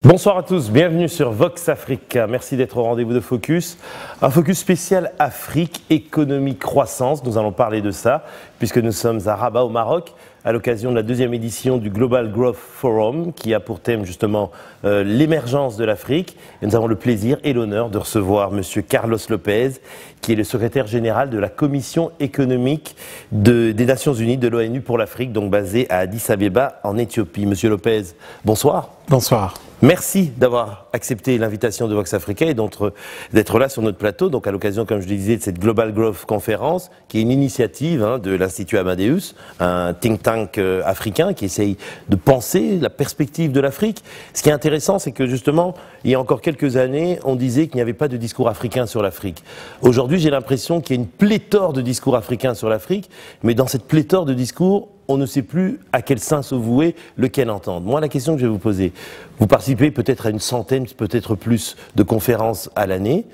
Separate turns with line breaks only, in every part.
Bonsoir à tous, bienvenue sur Vox Africa. Merci d'être au rendez-vous de Focus. Un Focus spécial Afrique, économie, croissance. Nous allons parler de ça puisque nous sommes à Rabat au Maroc à l'occasion de la deuxième édition du Global Growth Forum qui a pour thème justement l'émergence de l'Afrique. Et nous avons le plaisir et l'honneur de recevoir Monsieur Carlos Lopez qui est le secrétaire général de la Commission économique des Nations Unies de l'ONU pour l'Afrique, donc basée à Addis Abeba en Éthiopie. Monsieur Lopez, bonsoir.
Bonsoir.
Merci d'avoir accepté l'invitation de Vox Africa et d'être là sur notre plateau, donc à l'occasion, comme je le disais, de cette Global Growth Conference, qui est une initiative de l'Institut Amadeus, un think tank africain qui essaye de penser la perspective de l'Afrique. Ce qui est intéressant, c'est que justement, il y a encore quelques années, on disait qu'il n'y avait pas de discours africain sur l'Afrique. Aujourd'hui, j'ai l'impression qu'il y a une pléthore de discours africains sur l'Afrique, mais dans cette pléthore de discours, on ne sait plus à quel sein se vouer, lequel entendre. Moi, la question que je vais vous poser, vous participez peut-être à une centaine, peut-être plus de conférences à l'année.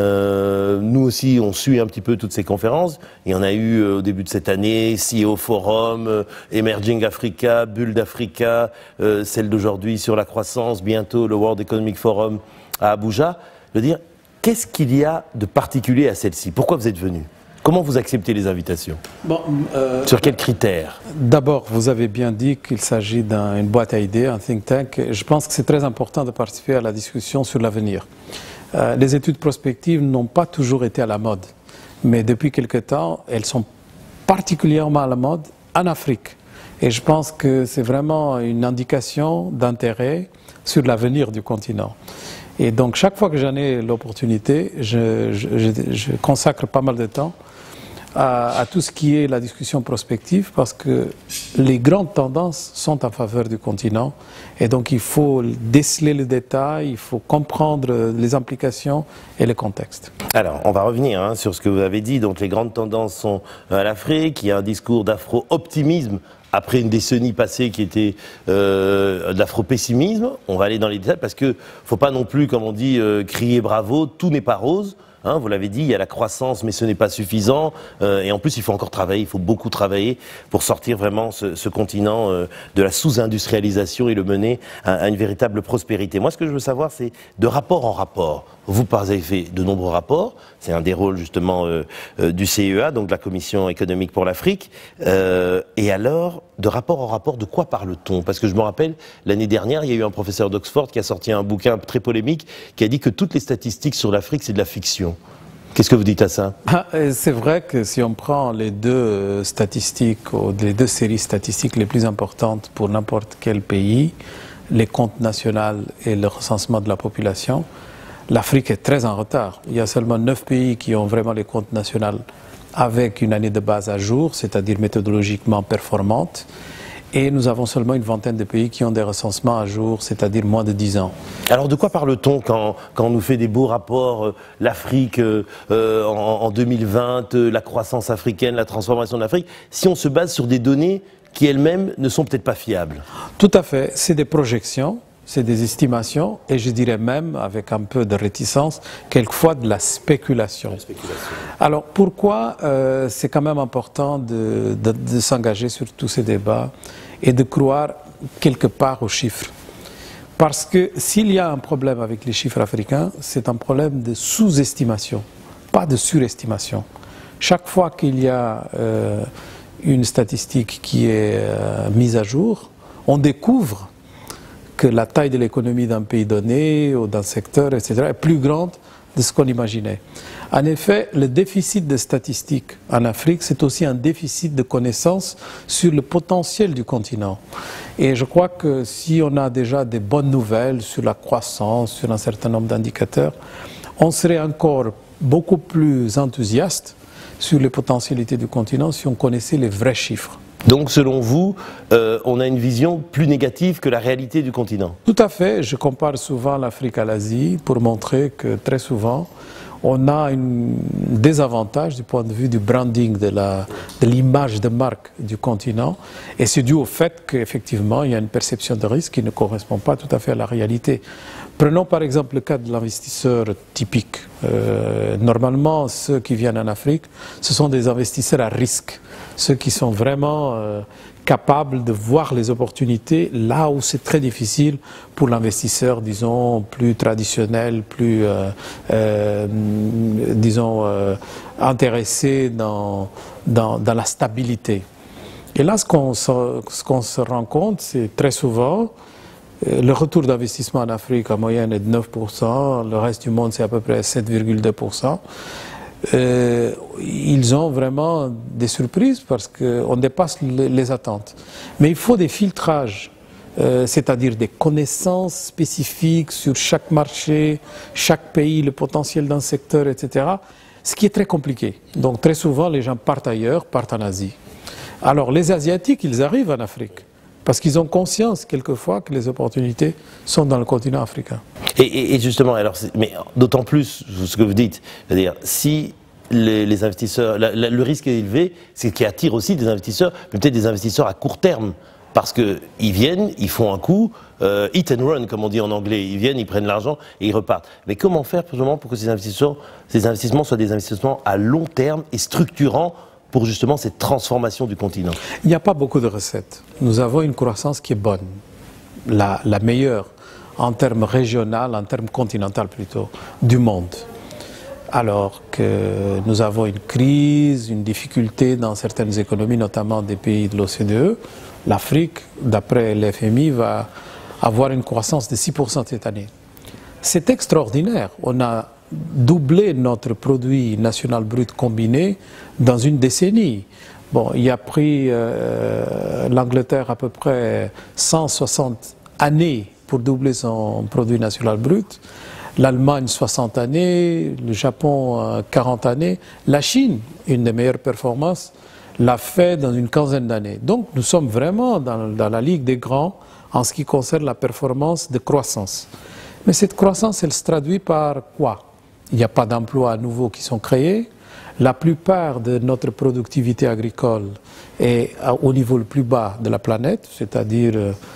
Nous aussi, on suit un petit peu toutes ces conférences. Il y en a eu au début de cette année, CEO Forum, Emerging Africa, Bulle d'Africa, celle d'aujourd'hui sur la croissance, bientôt le World Economic Forum à Abuja. Je veux dire, qu'est-ce qu'il y a de particulier à celle-ci? Pourquoi vous êtes venu? Comment vous acceptez les invitations? Sur quels critères?
D'abord, vous avez bien dit qu'il s'agit d'une boîte à idées, un think tank. Je pense que c'est très important de participer à la discussion sur l'avenir. Les études prospectives n'ont pas toujours été à la mode, mais depuis quelque temps, elles sont particulièrement à la mode en Afrique. Et je pense que c'est vraiment une indication d'intérêt sur l'avenir du continent. Et donc, chaque fois que j'en ai l'opportunité, je consacre pas mal de temps à tout ce qui est la discussion prospective parce que les grandes tendances sont en faveur du continent et donc il faut déceler le détail, il faut comprendre les implications et le contexte.
Alors, on va revenir sur ce que vous avez dit. Donc, les grandes tendances sont à l'Afrique. Il y a un discours d'afro-optimisme après une décennie passée qui était de l'afro-pessimisme. On va aller dans les détails parce que faut pas non plus, comme on dit, crier bravo, tout n'est pas rose. Vous l'avez dit, il y a la croissance, mais ce n'est pas suffisant. Et en plus, il faut encore travailler, il faut beaucoup travailler pour sortir vraiment ce continent de la sous-industrialisation et le mener à une véritable prospérité. Moi, ce que je veux savoir, c'est de rapport en rapport. Vous avez fait de nombreux rapports. C'est un des rôles justement du CEA, donc de la Commission économique pour l'Afrique. Et alors, de rapport en rapport, de quoi parle-t-on? Parce que je me rappelle, l'année dernière, il y a eu un professeur d'Oxford qui a sorti un bouquin très polémique qui a dit que toutes les statistiques sur l'Afrique, c'est de la fiction. Qu'est-ce que vous dites à ça?
C'est vrai que si on prend les deux statistiques, ou les deux séries statistiques les plus importantes pour n'importe quel pays, les comptes nationaux et le recensement de la population, l'Afrique est très en retard. Il y a seulement 9 pays qui ont vraiment les comptes nationaux avec une année de base à jour, c'est-à-dire méthodologiquement performante. Et nous avons seulement une vingtaine de pays qui ont des recensements à jour, c'est-à-dire moins de 10 ans.
Alors de quoi parle-t-on quand on nous fait des beaux rapports, l'Afrique en 2020, la croissance africaine, la transformation de l'Afrique, si on se base sur des données qui elles-mêmes ne sont peut-être pas fiables?
Tout à fait, c'est des projections. C'est des estimations et je dirais même, avec un peu de réticence, quelquefois de la spéculation. Alors pourquoi c'est quand même important de s'engager sur tous ces débats et de croire quelque part aux chiffres? Parce que s'il y a un problème avec les chiffres africains, c'est un problème de sous-estimation, pas de surestimation. Chaque fois qu'il y a une statistique qui est mise à jour, on découvre que la taille de l'économie d'un pays donné ou d'un secteur, etc., est plus grande de ce qu'on imaginait. En effet, le déficit de statistiques en Afrique, c'est aussi un déficit de connaissances sur le potentiel du continent. Et je crois que si on a déjà des bonnes nouvelles sur la croissance, sur un certain nombre d'indicateurs, on serait encore beaucoup plus enthousiaste sur les potentialités du continent si on connaissait les vrais chiffres.
Donc, selon vous, on a une vision plus négative que la réalité du continent? Tout
à fait. Je compare souvent l'Afrique à l'Asie pour montrer que très souvent, on a un désavantage du point de vue du branding, de l'image de marque du continent. Et c'est dû au fait qu'effectivement, il y a une perception de risque qui ne correspond pas tout à fait à la réalité. Prenons par exemple le cas de l'investisseur typique. Normalement, ceux qui viennent en Afrique, ce sont des investisseurs à risque. Ceux qui sont vraiment capable de voir les opportunités là où c'est très difficile pour l'investisseur, disons, plus traditionnel, plus, disons, intéressé dans la stabilité. Et là, ce qu'on se rend compte, c'est très souvent, le retour d'investissement en Afrique en moyenne est de 9%, le reste du monde c'est à peu près 7,2%. Ils ont vraiment des surprises parce qu'on dépasse les attentes. Mais il faut des filtrages, c'est-à-dire des connaissances spécifiques sur chaque marché, chaque pays, le potentiel d'un secteur, etc. Ce qui est très compliqué. Donc très souvent, les gens partent ailleurs, partent en Asie. Alors les Asiatiques, ils arrivent en Afrique. Parce qu'ils ont conscience, quelquefois, que les opportunités sont dans le continent africain.
Et justement, alors, mais d'autant plus ce que vous dites, c'est-à-dire, si les investisseurs, le risque est élevé, c'est qu'il attire aussi des investisseurs, mais peut-être des investisseurs à court terme. Parce qu'ils viennent, ils font un coup, hit and run, comme on dit en anglais. Ils viennent, ils prennent l'argent et ils repartent. Mais comment faire pour que ces investissements soient des investissements à long terme et structurants pour justement cette transformation du continent?
Il n'y a pas beaucoup de recettes. Nous avons une croissance qui est bonne, la meilleure en termes régionaux, en termes continentaux plutôt, du monde. Alors que nous avons une crise, une difficulté dans certaines économies, notamment des pays de l'OCDE, l'Afrique, d'après l'FMI, va avoir une croissance de 6% cette année. C'est extraordinaire. On a doublé notre produit national brut combiné dans une décennie. Bon, il a pris l'Angleterre à peu près 160 années pour doubler son produit national brut, l'Allemagne 60 années, le Japon 40 années, la Chine, une des meilleures performances, l'a fait dans une quinzaine d'années. Donc nous sommes vraiment dans la ligue des grands en ce qui concerne la performance de croissance. Mais cette croissance, elle se traduit par quoi? Il n'y a pas d'emplois nouveaux qui sont créés. La plupart de notre productivité agricole est au niveau le plus bas de la planète, c'est-à-dire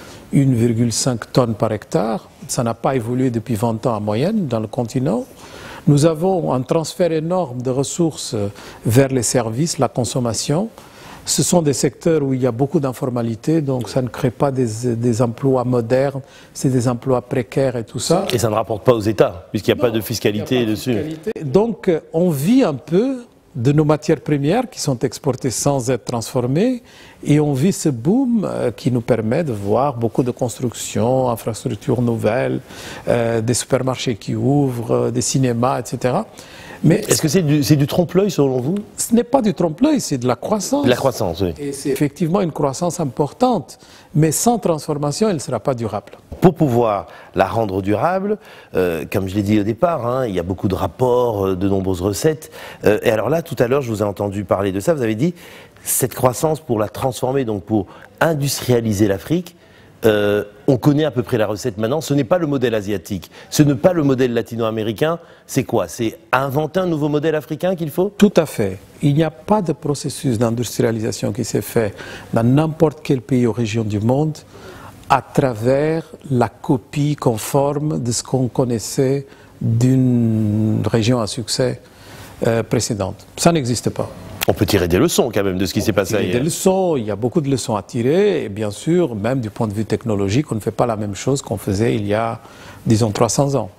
1,5 tonnes par hectare. Ça n'a pas évolué depuis 20 ans en moyenne dans le continent. Nous avons un transfert énorme de ressources vers les services, la consommation. Ce sont des secteurs où il y a beaucoup d'informalité, donc ça ne crée pas des emplois modernes, c'est des emplois précaires et tout ça.
Et ça ne rapporte pas aux États, puisqu'il n'y a pas de fiscalité dessus.
Donc on vit un peu de nos matières premières qui sont exportées sans être transformées et on vit ce boom qui nous permet de voir beaucoup de constructions, infrastructures nouvelles, des supermarchés qui ouvrent, des cinémas, etc. Mais
est-ce que c'est du trompe-l'œil selon vous?
Ce n'est pas du trompe-l'œil, c'est de la croissance.
De la croissance, oui.
Et c'est effectivement une croissance importante, mais sans transformation, elle ne sera pas durable.
Pour pouvoir la rendre durable, comme je l'ai dit au départ, hein, il y a beaucoup de rapports, de nombreuses recettes. Et alors là, tout à l'heure, je vous ai entendu parler de ça, vous avez dit, cette croissance, pour la transformer, donc pour industrialiser l'Afrique, on connaît à peu près la recette maintenant, ce n'est pas le modèle asiatique, ce n'est pas le modèle latino-américain, c'est quoi? C'est inventer un nouveau modèle africain qu'il faut?
Tout à fait. Il n'y a pas de processus d'industrialisation qui s'est fait dans n'importe quel pays ou région du monde à travers la copie conforme de ce qu'on connaissait d'une région à succès précédente. Ça n'existe pas.
On peut tirer des leçons quand même de ce qui s'est passé ailleurs.
Des leçons, il y a beaucoup de leçons à tirer et bien sûr, même du point de vue technologique, on ne fait pas la même chose qu'on faisait il y a, disons, 300 ans.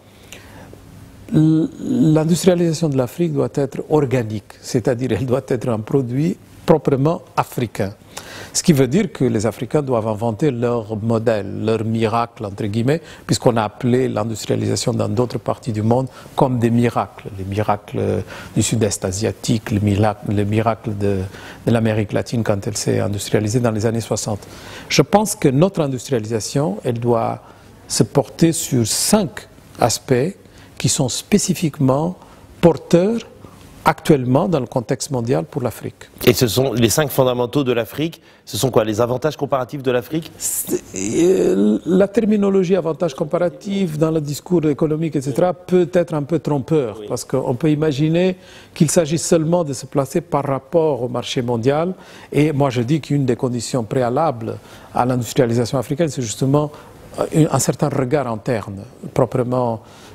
L'industrialisation de l'Afrique doit être organique, c'est-à-dire elle doit être un produit proprement africain. Ce qui veut dire que les Africains doivent inventer leur modèle, leur miracle, entre guillemets, puisqu'on a appelé l'industrialisation dans d'autres parties du monde comme des miracles. Les miracles du sud-est asiatique, le miracle de l'Amérique latine quand elle s'est industrialisée dans les années 60. Je pense que notre industrialisation, elle doit se porter sur 5 aspects qui sont spécifiquement porteurs actuellement dans le contexte mondial pour l'Afrique.
Et ce sont les 5 fondamentaux de l'Afrique, ce sont quoi? Les avantages comparatifs de l'Afrique?
La terminologie avantage comparatif dans le discours économique, etc., peut être un peu trompeur, oui. Parce qu'on peut imaginer qu'il s'agit seulement de se placer par rapport au marché mondial. Et moi je dis qu'une des conditions préalables à l'industrialisation africaine, c'est justement un certain regard interne, proprement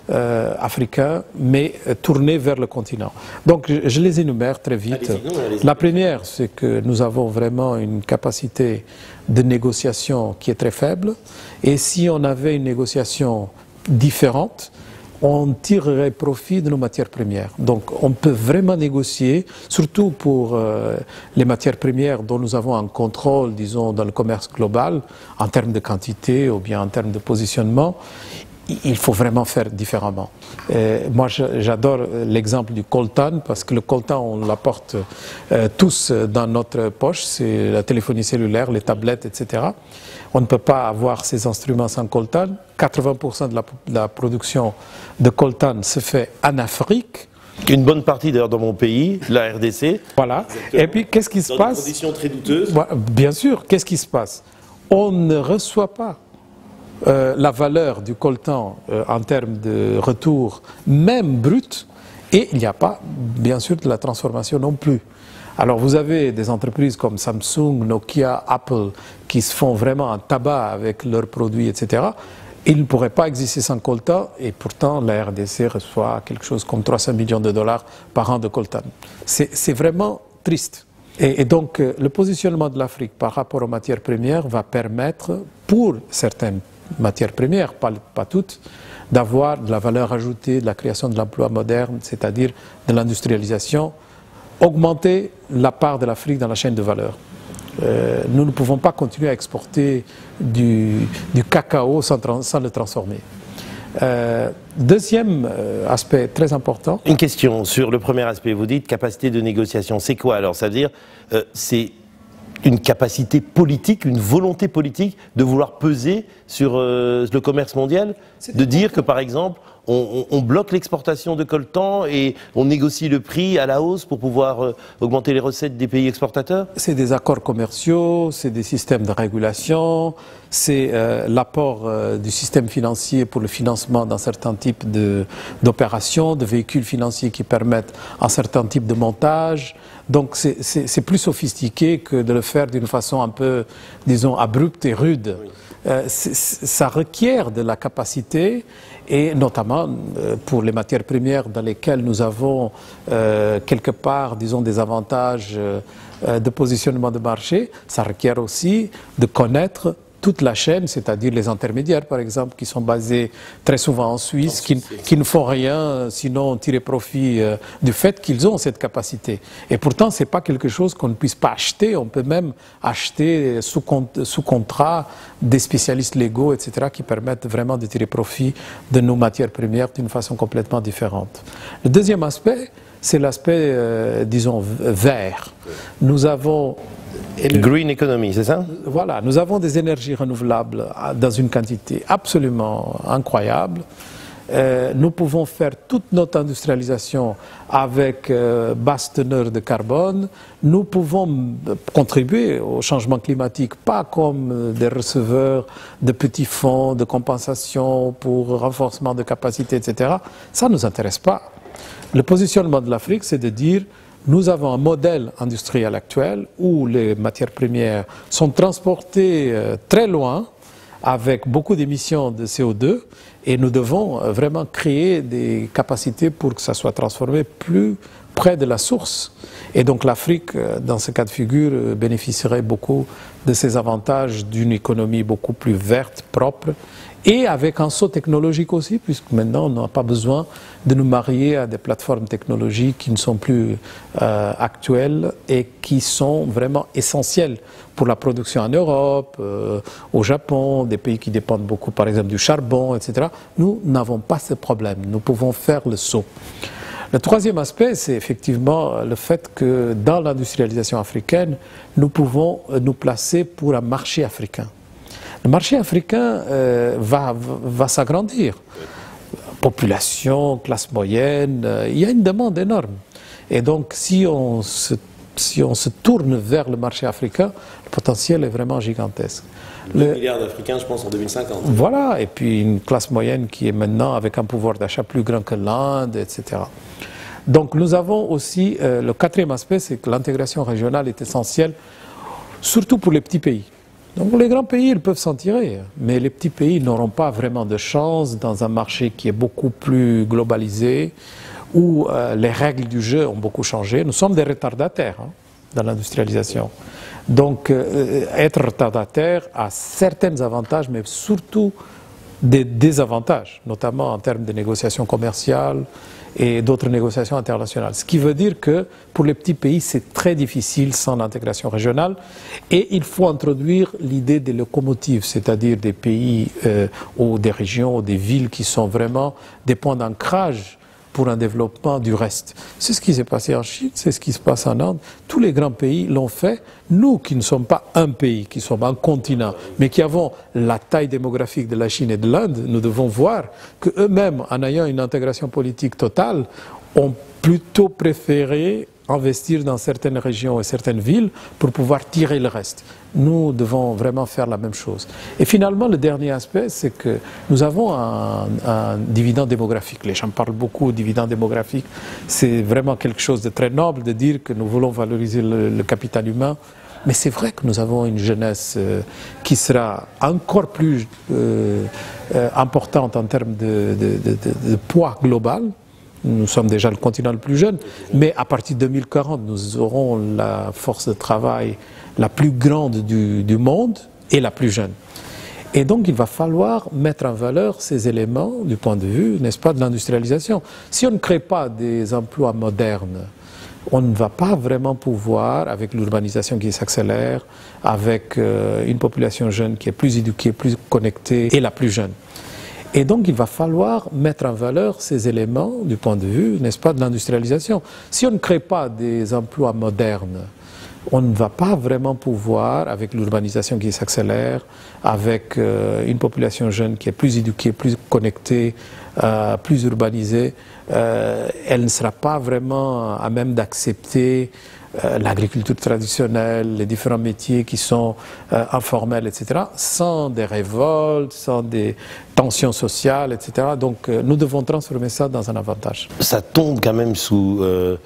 africains, mais tournés vers le continent. Donc je les énumère très vite. La première, c'est que nous avons vraiment une capacité de négociation qui est très faible, et si on avait une négociation différente, on tirerait profit de nos matières premières. Donc on peut vraiment négocier, surtout pour les matières premières dont nous avons un contrôle, disons, dans le commerce global, en termes de quantité ou bien en termes de positionnement. Il faut vraiment faire différemment. Moi, j'adore l'exemple du coltan, parce que le coltan, on l'apporte tous dans notre poche, c'est la téléphonie cellulaire, les tablettes, etc. On ne peut pas avoir ces instruments sans coltan. 80% de la production de coltan se fait en Afrique.
Une bonne partie d'ailleurs dans mon pays, la RDC.
Voilà. Exactement. Et puis, qu'est-ce qui se passe? Dans des
conditions très douteuses.
Bien sûr, qu'est-ce qui se passe? On ne reçoit pas la valeur du coltan en termes de retour, même brut, et il n'y a pas, bien sûr, de la transformation non plus. Alors vous avez des entreprises comme Samsung, Nokia, Apple, qui se font vraiment un tabac avec leurs produits, etc. Ils ne pourraient pas exister sans coltan, et pourtant la RDC reçoit quelque chose comme 300 millions de dollars par an de coltan. C'est vraiment triste. Et donc le positionnement de l'Afrique par rapport aux matières premières va permettre, pour certaines matières premières, pas toutes, d'avoir de la valeur ajoutée, de la création de l'emploi moderne, c'est-à-dire de l'industrialisation, augmenter la part de l'Afrique dans la chaîne de valeur. Nous ne pouvons pas continuer à exporter du cacao sans le transformer. Deuxième aspect très important.
Une question sur le premier aspect. Vous dites capacité de négociation. C'est quoi alors? Ça veut dire c'est une capacité politique, une volonté politique de vouloir peser sur le commerce mondial? De dire que par exemple on bloque l'exportation de coltan et on négocie le prix à la hausse pour pouvoir augmenter les recettes des pays exportateurs?
C'est des accords commerciaux, c'est des systèmes de régulation, c'est l'apport du système financier pour le financement d'un certain type d'opérations, de véhicules financiers qui permettent un certain type de montage. Donc c'est plus sophistiqué que de le faire d'une façon un peu, disons, abrupte et rude. Oui. Ça requiert de la capacité, et notamment pour les matières premières dans lesquelles nous avons quelque part, disons, des avantages de positionnement de marché, ça requiert aussi de connaître toute la chaîne, c'est-à-dire les intermédiaires, par exemple, qui sont basés très souvent en Suisse, qui ne font rien sinon tirer profit du fait qu'ils ont cette capacité. Et pourtant, ce n'est pas quelque chose qu'on ne puisse pas acheter. On peut même acheter sous contrat des spécialistes légaux, etc., qui permettent vraiment de tirer profit de nos matières premières d'une façon complètement différente. Le deuxième aspect, c'est l'aspect, disons, vert. Nous avons...
Green economy, c'est ça?
Voilà, nous avons des énergies renouvelables dans une quantité absolument incroyable. Nous pouvons faire toute notre industrialisation avec basse teneur de carbone. Nous pouvons contribuer au changement climatique, pas comme des receveurs de petits fonds de compensation pour renforcement de capacité, etc. Ça ne nous intéresse pas. Le positionnement de l'Afrique, c'est de dire: nous avons un modèle industriel actuel où les matières premières sont transportées très loin avec beaucoup d'émissions de CO2, et nous devons vraiment créer des capacités pour que ça soit transformé plus près de la source. Et donc l'Afrique, dans ce cas de figure, bénéficierait beaucoup de ces avantages d'une économie beaucoup plus verte, propre, et avec un saut technologique aussi, puisque maintenant on n'a pas besoin de nous marier à des plateformes technologiques qui ne sont plus actuelles et qui sont vraiment essentielles pour la production en Europe, au Japon, des pays qui dépendent beaucoup par exemple du charbon, etc. Nous n'avons pas ce problème, nous pouvons faire le saut. Le troisième aspect, c'est effectivement le fait que dans l'industrialisation africaine, nous pouvons nous placer pour un marché africain. Le marché africain va s'agrandir. Population, classe moyenne, il y a une demande énorme. Et donc, si on se tourne vers le marché africain, le potentiel est vraiment gigantesque.
2 milliards d'Africains, je pense, en 2050.
Voilà, et puis une classe moyenne qui est maintenant avec un pouvoir d'achat plus grand que l'Inde, etc. Donc nous avons aussi, le quatrième aspect, c'est que l'intégration régionale est essentielle, surtout pour les petits pays. Donc les grands pays, ils peuvent s'en tirer, mais les petits pays n'auront pas vraiment de chance dans un marché qui est beaucoup plus globalisé, où les règles du jeu ont beaucoup changé. Nous sommes des retardataires dans l'industrialisation. Donc être retardataire a certains avantages, mais surtout des désavantages, notamment en termes de négociations commerciales et d'autres négociations internationales. Ce qui veut dire que pour les petits pays, c'est très difficile sans l'intégration régionale et il faut introduire l'idée des locomotives, c'est-à-dire des pays ou des régions ou des villes qui sont vraiment des points d'ancrage pour un développement du reste. C'est ce qui s'est passé en Chine, c'est ce qui se passe en Inde. Tous les grands pays l'ont fait. Nous qui ne sommes pas un pays, qui sommes un continent, mais qui avons la taille démographique de la Chine et de l'Inde, nous devons voir qu'eux-mêmes, en ayant une intégration politique totale, ont plutôt préféré investir dans certaines régions et certaines villes pour pouvoir tirer le reste. Nous devons vraiment faire la même chose. Et finalement, le dernier aspect, c'est que nous avons un dividende démographique. Les gens parlent beaucoup de dividende démographique. C'est vraiment quelque chose de très noble de dire que nous voulons valoriser le capital humain. Mais c'est vrai que nous avons une jeunesse qui sera encore plus importante en termes de poids global. Nous sommes déjà le continent le plus jeune, mais à partir de 2040, nous aurons la force de travail la plus grande du monde et la plus jeune. Et donc il va falloir mettre en valeur ces éléments du point de vue, n'est-ce pas, de l'industrialisation. Si on ne crée pas des emplois modernes, on ne va pas vraiment pouvoir, avec l'urbanisation qui s'accélère, avec une population jeune qui est plus éduquée, plus connectée et la plus jeune. Et donc il va falloir mettre en valeur ces éléments du point de vue, n'est-ce pas, de l'industrialisation. Si on ne crée pas des emplois modernes, on ne va pas vraiment pouvoir, avec l'urbanisation qui s'accélère, avec une population jeune qui est plus éduquée, plus connectée, plus urbanisée, elle ne sera pas vraiment à même d'accepter l'agriculture traditionnelle, les différents métiers qui sont informels, etc., sans des révoltes, sans des tensions sociales, etc. Donc nous devons transformer ça dans un avantage.
Ça tombe quand même sous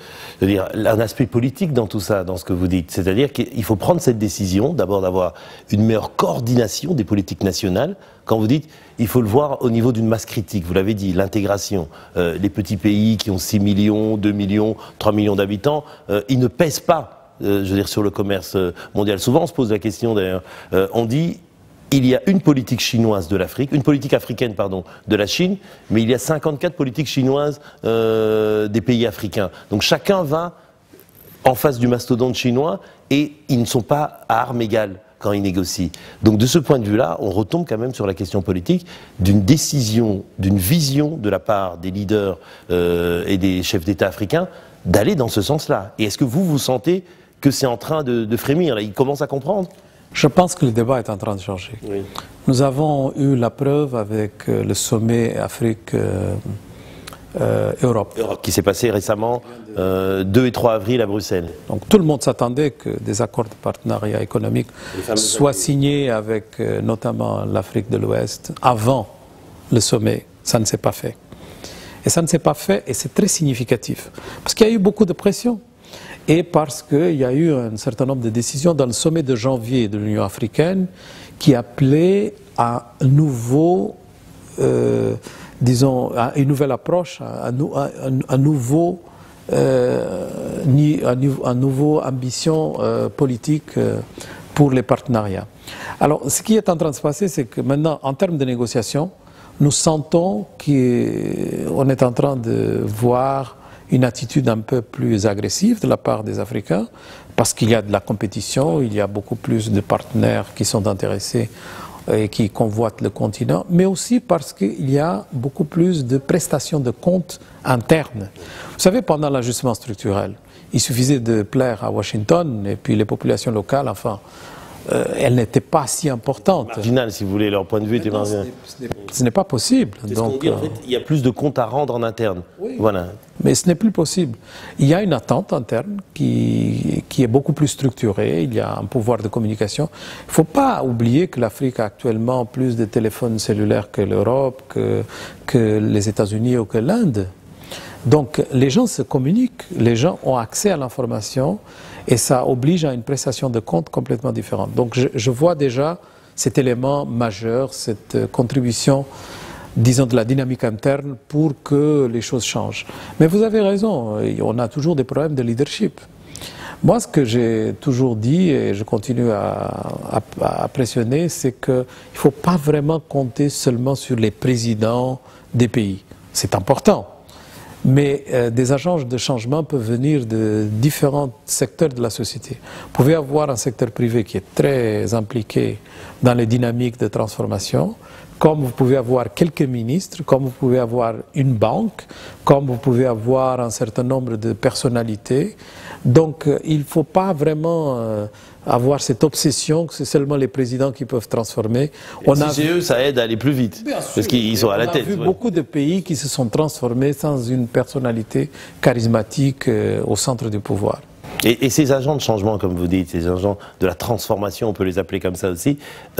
un aspect politique dans tout ça, dans ce que vous dites. C'est-à-dire qu'il faut prendre cette décision, d'abord d'avoir une meilleure coordination des politiques nationales. Quand vous dites, il faut le voir au niveau d'une masse critique, vous l'avez dit, l'intégration. Les petits pays qui ont 6 millions, 2 millions, 3 millions d'habitants, ils ne pèsent pas, je veux dire, sur le commerce mondial. Souvent, on se pose la question, d'ailleurs, on dit, il y a une politique chinoise de l'Afrique, une politique africaine, pardon, de la Chine, mais il y a 54 politiques chinoises des pays africains. Donc chacun va en face du mastodonte chinois et ils ne sont pas à armes égales quand ils négocient. Donc de ce point de vue-là, on retombe quand même sur la question politique d'une décision, d'une vision de la part des leaders et des chefs d'État africains d'aller dans ce sens-là. Et est-ce que vous sentez que c'est en train de frémir, là, ils commencent à comprendre ?
Je pense que le débat est en train de changer. Oui. Nous avons eu la preuve avec le sommet Afrique-Europe.
Qui s'est passé récemment, 2 et 3 avril à Bruxelles.
Donc tout le monde s'attendait que des accords de partenariat économique soient signés avec notamment l'Afrique de l'Ouest avant le sommet. Ça ne s'est pas fait. Et ça ne s'est pas fait et c'est très significatif. Parce qu'il y a eu beaucoup de pression. Et parce qu'il y a eu un certain nombre de décisions dans le sommet de janvier de l'Union africaine qui appelaient à un nouveau, disons, à une nouvelle approche, à un nouveau ambition politique pour les partenariats. Alors, ce qui est en train de se passer, c'est que maintenant, en termes de négociation, nous sentons qu'on est en train de voir une attitude un peu plus agressive de la part des Africains, parce qu'il y a de la compétition, il y a beaucoup plus de partenaires qui sont intéressés et qui convoitent le continent, mais aussi parce qu'il y a beaucoup plus de prestations de comptes internes. Vous savez, pendant l'ajustement structurel, il suffisait de plaire à Washington et puis les populations locales, enfin, elles n'étaient pas si importantes.
Marginal, si vous voulez, leur point de vue était marginal.
Ce n'est pas possible.
Donc, en fait, il y a plus de comptes à rendre en interne.
Oui.
Voilà.
Mais ce n'est plus possible. Il y a une attente interne qui est beaucoup plus structurée, il y a un pouvoir de communication. Il ne faut pas oublier que l'Afrique a actuellement plus de téléphones cellulaires que l'Europe, que les États-Unis ou que l'Inde. Donc les gens se communiquent, les gens ont accès à l'information Et ça oblige à une prestation de compte complètement différente. Donc je vois déjà cet élément majeur, cette contribution, disons, de la dynamique interne pour que les choses changent. Mais vous avez raison, on a toujours des problèmes de leadership. Moi, ce que j'ai toujours dit, et je continue à pressionner, c'est qu'il ne faut pas vraiment compter seulement sur les présidents des pays. C'est important. Mais des agences de changement peuvent venir de différents secteurs de la société. Vous pouvez avoir un secteur privé qui est très impliqué dans les dynamiques de transformation, comme vous pouvez avoir quelques ministres, comme vous pouvez avoir une banque, comme vous pouvez avoir un certain nombre de personnalités. Donc il ne faut pas vraiment avoir cette obsession que c'est seulement les présidents qui peuvent transformer.
CGE, ça aide à aller plus vite, parce qu'ils sont à la tête.
On a vu beaucoup de pays qui se sont transformés sans une personnalité charismatique au centre du pouvoir.
Et ces agents de changement, comme vous dites, ces agents de la transformation, on peut les appeler comme ça aussi,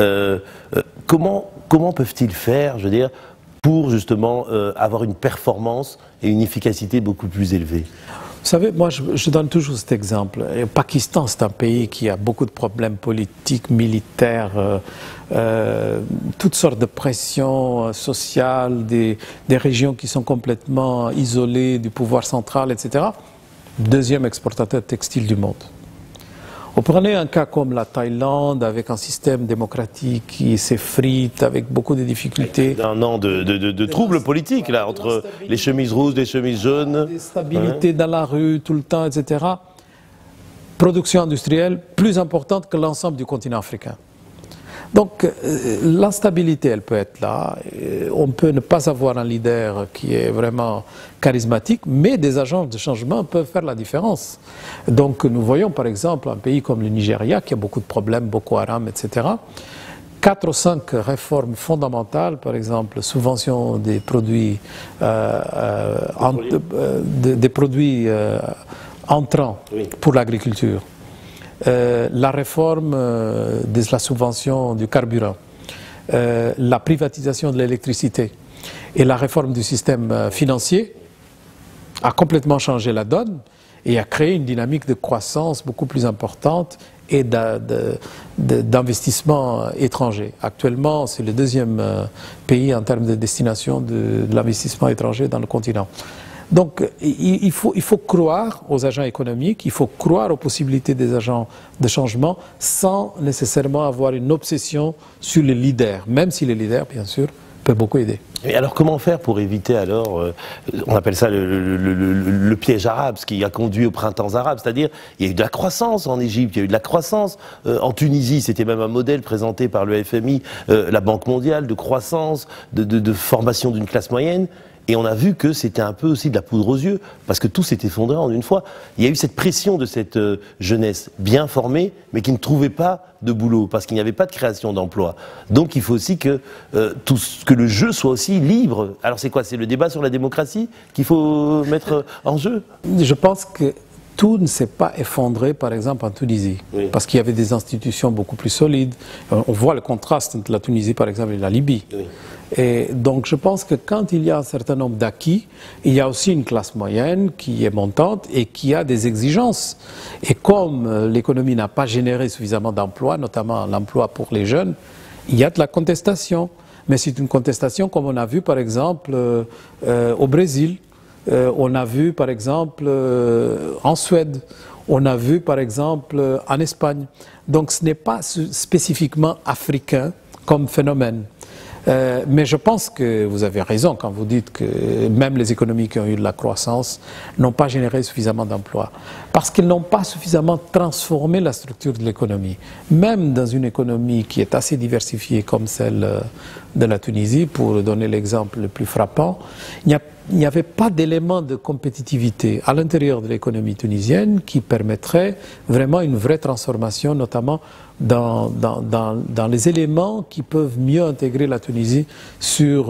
comment peuvent-ils faire, je veux dire, pour justement avoir une performance et une efficacité beaucoup plus élevée?
Vous savez, moi je donne toujours cet exemple. Le Pakistan, c'est un pays qui a beaucoup de problèmes politiques, militaires, toutes sortes de pressions sociales, des régions qui sont complètement isolées du pouvoir central, etc. Deuxième exportateur textile du monde. Vous prenez un cas comme la Thaïlande, avec un système démocratique qui s'effrite, avec beaucoup de difficultés.
Un an de troubles politiques, là, entre les chemises rouges, les chemises jaunes.
Des stabilités dans la rue, tout le temps, etc. Production industrielle plus importante que l'ensemble du continent africain. Donc, l'instabilité, elle peut être là. On peut ne pas avoir un leader qui est vraiment charismatique, mais des agences de changement peuvent faire la différence. Donc, nous voyons par exemple un pays comme le Nigeria, qui a beaucoup de problèmes, Boko Haram, etc. 4 ou 5 réformes fondamentales, par exemple, subvention des produits, entrants pour l'agriculture. La réforme de la subvention du carburant, la privatisation de l'électricité et la réforme du système financier a complètement changé la donne et a créé une dynamique de croissance beaucoup plus importante et d'investissement étranger. Actuellement, c'est le deuxième pays en termes de destination de l'investissement étranger dans le continent. Donc il faut croire aux agents économiques, il faut croire aux possibilités des agents de changement sans nécessairement avoir une obsession sur les leaders, même si les leaders, bien sûr, peuvent beaucoup aider.
Et alors comment faire pour éviter alors, on appelle ça le piège arabe, ce qui a conduit au printemps arabe, c'est-à-dire il y a eu de la croissance en Égypte, il y a eu de la croissance en Tunisie, c'était même un modèle présenté par le FMI, la Banque mondiale, de croissance, de formation d'une classe moyenne. Et on a vu que c'était un peu aussi de la poudre aux yeux, parce que tout s'est effondré en une fois. Il y a eu cette pression de cette jeunesse bien formée, mais qui ne trouvait pas de boulot, parce qu'il n'y avait pas de création d'emplois. Donc il faut aussi que, que le jeu soit aussi libre. Alors c'est quoi? C'est le débat sur la démocratie qu'il faut mettre en jeu?
Je pense que tout ne s'est pas effondré, par exemple, en Tunisie, parce qu'il y avait des institutions beaucoup plus solides. On voit le contraste entre la Tunisie, par exemple, et la Libye. Et donc je pense que quand il y a un certain nombre d'acquis, il y a aussi une classe moyenne qui est montante et qui a des exigences. Et comme l'économie n'a pas généré suffisamment d'emplois, notamment l'emploi pour les jeunes, il y a de la contestation. Mais c'est une contestation comme on a vu par exemple au Brésil, on a vu par exemple en Suède, on a vu par exemple en Espagne. Donc ce n'est pas spécifiquement africain comme phénomène. Mais je pense que vous avez raison quand vous dites que même les économies qui ont eu de la croissance n'ont pas généré suffisamment d'emplois. Parce qu'ils n'ont pas suffisamment transformé la structure de l'économie. Même dans une économie qui est assez diversifiée comme celle de la Tunisie, pour donner l'exemple le plus frappant, il n'y avait pas d'élément de compétitivité à l'intérieur de l'économie tunisienne qui permettrait vraiment une vraie transformation, notamment dans les éléments qui peuvent mieux intégrer la Tunisie sur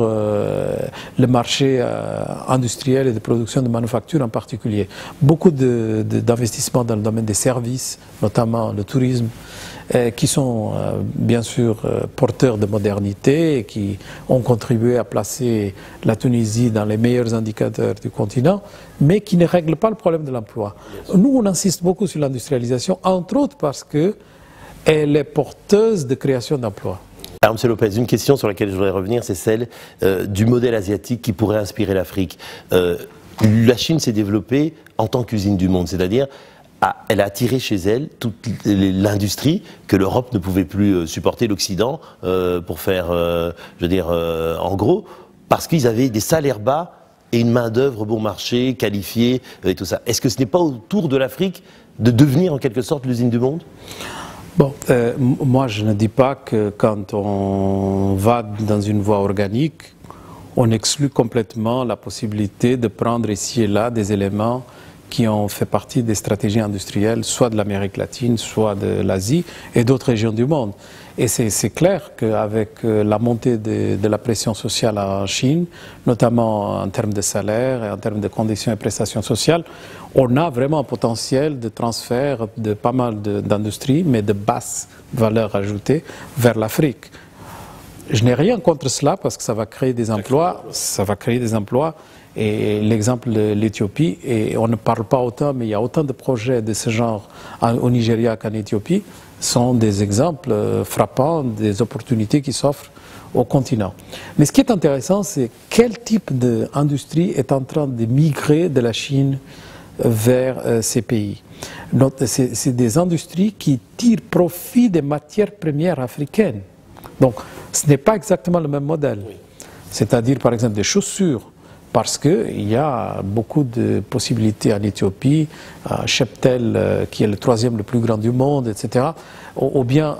le marché industriel et de production de manufactures en particulier. Beaucoup d'investissements dans le domaine des services, notamment le tourisme, qui sont bien sûr porteurs de modernité et qui ont contribué à placer la Tunisie dans les meilleurs indicateurs du continent, mais qui ne règlent pas le problème de l'emploi. Nous, on insiste beaucoup sur l'industrialisation, entre autres parce qu'elle est porteuse de création d'emplois.
Alors, M. Lopez, une question sur laquelle je voudrais revenir, c'est celle du modèle asiatique qui pourrait inspirer l'Afrique. La Chine s'est développée en tant qu'usine du monde, c'est-à-dire elle a attiré chez elle toute l'industrie que l'Europe ne pouvait plus supporter, l'Occident, pour faire, je veux dire, en gros, parce qu'ils avaient des salaires bas et une main-d'œuvre bon marché, qualifiée, et tout ça. Est-ce que ce n'est pas au tour de l'Afrique de devenir en quelque sorte l'usine du monde ?
Bon, moi je ne dis pas que quand on va dans une voie organique, on exclut complètement la possibilité de prendre ici et là des éléments qui ont fait partie des stratégies industrielles, soit de l'Amérique latine, soit de l'Asie et d'autres régions du monde. Et c'est clair qu'avec la montée de la pression sociale en Chine, notamment en termes de salaire et en termes de conditions et prestations sociales, on a vraiment un potentiel de transfert de pas mal d'industries, mais de basse valeur ajoutée, vers l'Afrique. Je n'ai rien contre cela parce que ça va créer des emplois, Et l'exemple de l'Éthiopie, et on ne parle pas autant, mais il y a autant de projets de ce genre au Nigeria qu'en Éthiopie, sont des exemples frappants des opportunités qui s'offrent au continent. Mais ce qui est intéressant, c'est quel type d'industrie est en train de migrer de la Chine vers ces pays. C'est des industries qui tirent profit des matières premières africaines. Donc, ce n'est pas exactement le même modèle. C'est-à-dire, par exemple, des chaussures, parce qu'il y a beaucoup de possibilités en Éthiopie, à Cheptel, qui est le troisième le plus grand du monde, etc., ou bien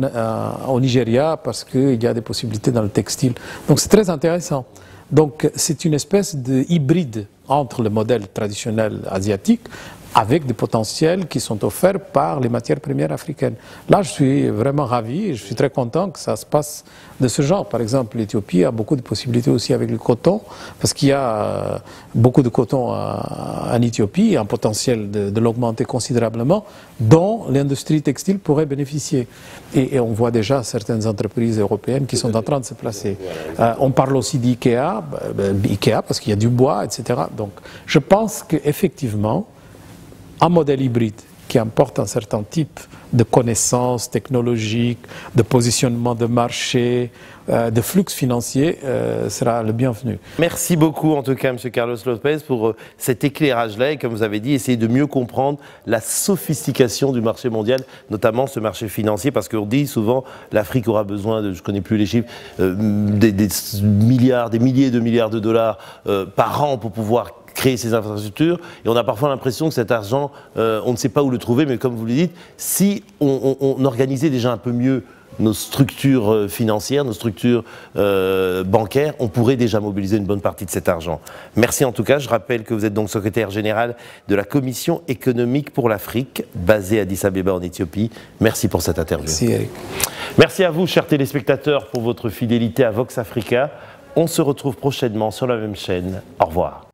au Nigeria, parce qu'il y a des possibilités dans le textile. Donc c'est très intéressant. Donc c'est une espèce de hybride entre le modèle traditionnel asiatique avec des potentiels qui sont offerts par les matières premières africaines. Là, je suis vraiment ravi et je suis très content que ça se passe de ce genre. Par exemple, l'Éthiopie a beaucoup de possibilités aussi avec le coton, parce qu'il y a beaucoup de coton en Éthiopie, un potentiel de l'augmenter considérablement, dont l'industrie textile pourrait bénéficier. Et on voit déjà certaines entreprises européennes qui sont en train de se placer. On parle aussi d'IKEA, IKEA parce qu'il y a du bois, etc. Donc, je pense qu'effectivement, un modèle hybride qui importe un certain type de connaissances technologiques, de positionnement de marché, de flux financiers sera le bienvenu.
Merci beaucoup en tout cas M. Carlos Lopez pour cet éclairage-là et comme vous avez dit, essayer de mieux comprendre la sophistication du marché mondial, notamment ce marché financier, parce qu'on dit souvent l'Afrique aura besoin de, je ne connais plus les chiffres, des milliards, des milliers de milliards de dollars par an pour pouvoir créer ces infrastructures, et on a parfois l'impression que cet argent, on ne sait pas où le trouver, mais comme vous le dites, si on organisait déjà un peu mieux nos structures financières, nos structures bancaires, on pourrait déjà mobiliser une bonne partie de cet argent. Merci en tout cas, je rappelle que vous êtes donc secrétaire général de la Commission économique pour l'Afrique, basée à Addis Abeba en Éthiopie. Merci pour cette interview.
Merci Eric.
Merci à vous, chers téléspectateurs, pour votre fidélité à Vox Africa. On se retrouve prochainement sur la même chaîne. Au revoir.